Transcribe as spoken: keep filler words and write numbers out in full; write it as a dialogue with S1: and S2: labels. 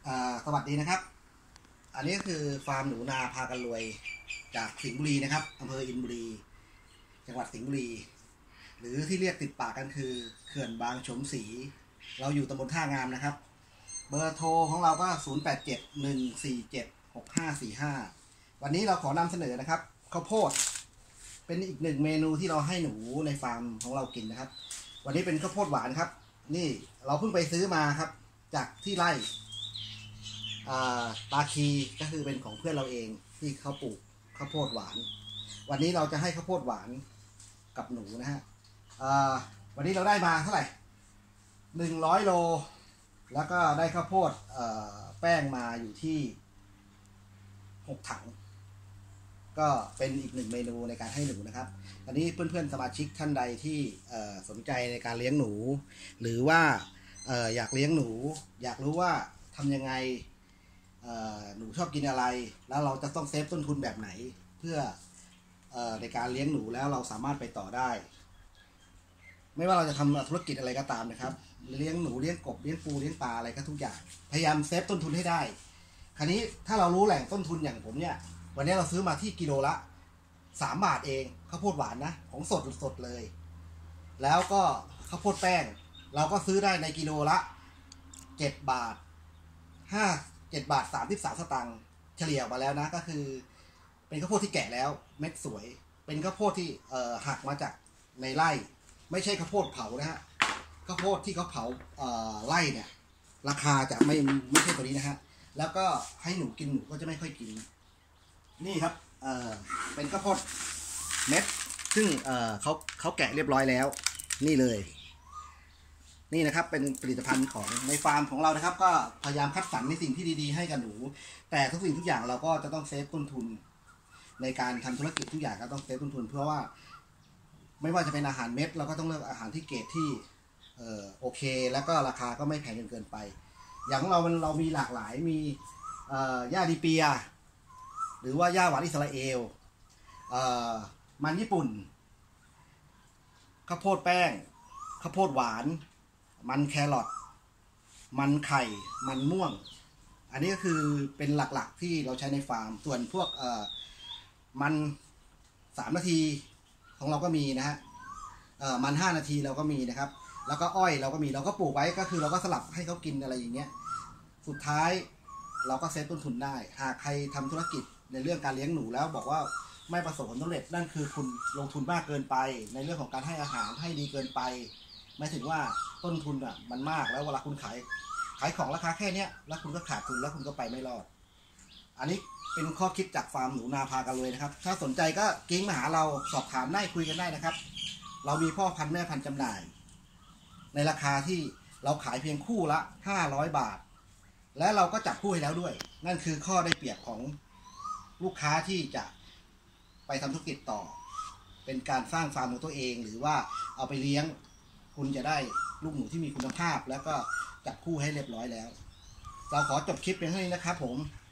S1: สวัสดีนะครับอันนี้ก็คือฟาร์มหนูนาพากันรวยจากสิงห์บุรีนะครับอำเภออินบุรีจังหวัดสิงห์บุรีหรือที่เรียกติดปากกันคือเขื่อนบางฉมศรีเราอยู่ตำบลท่างามนะครับเบอร์โทรของเราก็ศูนย์ แปด เจ็ด หนึ่ง สี่ เจ็ด หก ห้า สี่ ห้าวันนี้เราขอนำเสนอนะครับข้าวโพดเป็นอีกหนึ่งเมนูที่เราให้หนูในฟาร์มของเรากินนะครับวันนี้เป็นข้าวโพดหวานครับนี่เราเพิ่งไปซื้อมาครับจากที่ไร่ตาคีก็คือเป็นของเพื่อนเราเองที่เขาปลูกข้าวโพดหวานวันนี้เราจะให้ข้าวโพดหวานกับหนูนะฮะวันนี้เราได้มาเท่าไหร่หนึ่งร้อยโลแล้วก็ได้ข้าวโพดแป้งมาอยู่ที่หกถังก็เป็นอีกหนึ่งเมนูในการให้หนูนะครับตอนนี้เพื่อนๆสมาชิกท่านใดที่สนใจในการเลี้ยงหนูหรือว่าอยากเลี้ยงหนูอยากรู้ว่าทำยังไงหนูชอบกินอะไรแล้วเราจะต้องเซฟต้นทุนแบบไหนเพื่อในการเลี้ยงหนูแล้วเราสามารถไปต่อได้ไม่ว่าเราจะทำธุรกิจอะไรก็ตามนะครับเลี้ยงหนูเลี้ยงกบเลี้ยงปูเลี้ยงปลาอะไรก็ทุกอย่างพยายามเซฟต้นทุนให้ได้คราวนี้ถ้าเรารู้แหล่งต้นทุนอย่างผมเนี่ยวันนี้เราซื้อมาที่กิโลละสามบาทเองข้าวโพดหวานนะของสดสดเลยแล้วก็ข้าวโพดแป้งเราก็ซื้อได้ในกิโลละเจ็ดบาทห้าเจ็ดบาทสามสิบสามสตางค์เฉลี่ยมาแล้วนะก็คือเป็นข้าวโพดที่แก่แล้วเม็ดสวยเป็นข้าวโพดที่เอ่อหักมาจากในไร่ไม่ใช่ข้าวโพดเผานะฮะข้าวโพดที่เขาเผาเอ่อไร่เนี่ยราคาจะไม่ไม่ใช่ตัวนี้นะฮะแล้วก็ให้หนูกินหนูก็จะไม่ค่อยกินนี่ครับเอ่อเป็นข้าวโพดเม็ดซึ่งเอ่อเขาเขาแกะเรียบร้อยแล้วนี่เลยนี่นะครับเป็นผลิตภัณฑ์ของในฟาร์มของเรานะครับก็พยายามคัดสรรในสิ่งที่ดีๆให้กับหนูแต่ทุกสิ่งทุกอย่างเราก็จะต้องเซฟต้นทุนในการทำธุรกิจทุกอย่างก็ต้องเซฟต้นทุนเพื่อว่าไม่ว่าจะเป็นอาหารเม็ดเราก็ต้องเลือกอาหารที่เกรดที่เอ่อโอเคแล้วก็ราคาก็ไม่แพงจนเกินไปอย่างของเรามันเรามีหลากหลายมีเอ่อหญ้าดีเปียหรือว่าหญ้าหวานอิสราเอลเอ่อมันญี่ปุ่นข้าวโพดแป้งข้าวโพดหวานมันแครอทมันไข่มันม่วงอันนี้ก็คือเป็นหลักๆที่เราใช้ในฟาร์มส่วนพวกเอ่อมันสามนาทีของเราก็มีนะฮะเอ่อมันห้านาทีเราก็มีนะครับแล้วก็อ้อยเราก็มีเราก็ปลูกไว้ก็คือเราก็สลับให้เขากินอะไรอย่างเงี้ยสุดท้ายเราก็เซฟต้นทุนได้หากใครทำธุรกิจในเรื่องการเลี้ยงหนูแล้วบอกว่าไม่ประสบผลสำเร็จนั่นคือคุณลงทุนมากเกินไปในเรื่องของการให้อาหารให้ดีเกินไปหมายถึงว่าต้นทุนอ่ะมันมากแล้วเวลาคุณขายขายของราคาแค่เนี้ยแล้วคุณก็ขาดทุนแล้วคุณก็ไปไม่รอดอันนี้เป็นข้อคิดจากฟาร์มหนูนาพากันเลยนะครับถ้าสนใจก็กิ้งมาหาเราสอบถามได้คุยกันได้นะครับเรามีพ่อพันธุ์แม่พันธุ์จำหน่ายในราคาที่เราขายเพียงคู่ละห้าร้อยบาทและเราก็จับคู่ให้แล้วด้วยนั่นคือข้อได้เปรียบของลูกค้าที่จะไปทำธุรกิจต่อเป็นการสร้างฟาร์มของตัวเองหรือว่าเอาไปเลี้ยงคุณจะได้ลูกหนูที่มีคุณภาพแล้วก็จับคู่ให้เรียบร้อยแล้วเราขอจบคลิปเพียงเท่านี้นะครับผม